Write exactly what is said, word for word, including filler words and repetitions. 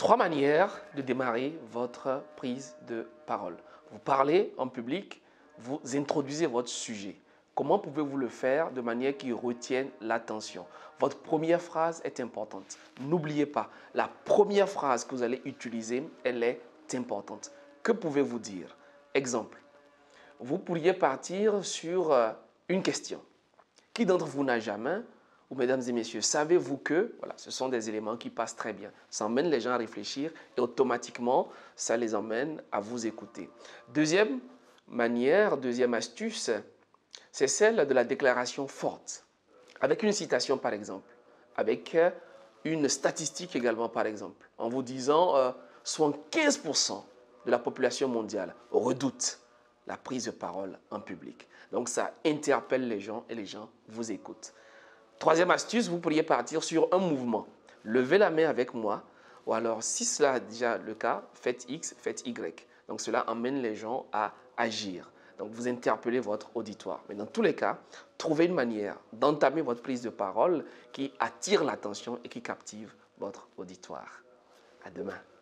Trois manières de démarrer votre prise de parole. Vous parlez en public, vous introduisez votre sujet. Comment pouvez-vous le faire de manière qui retienne l'attention? Votre première phrase est importante. N'oubliez pas, la première phrase que vous allez utiliser, elle est importante. Que pouvez-vous dire? Exemple, vous pourriez partir sur une question. Qui d'entre vous n'a jamais, ou mesdames et messieurs, savez-vous que, voilà, ce sont des éléments qui passent très bien. Ça emmène les gens à réfléchir et automatiquement, ça les emmène à vous écouter. Deuxième manière, deuxième astuce, c'est celle de la déclaration forte. Avec une citation par exemple, avec une statistique également par exemple, en vous disant euh, soixante-quinze pour cent de la population mondiale redoute la prise de parole en public. Donc ça interpelle les gens et les gens vous écoutent. Troisième astuce, vous pourriez partir sur un mouvement. Levez la main avec moi, ou alors si cela est déjà le cas, faites X, faites Y. Donc cela emmène les gens à agir. Donc vous interpellez votre auditoire. Mais dans tous les cas, trouvez une manière d'entamer votre prise de parole qui attire l'attention et qui captive votre auditoire. À demain.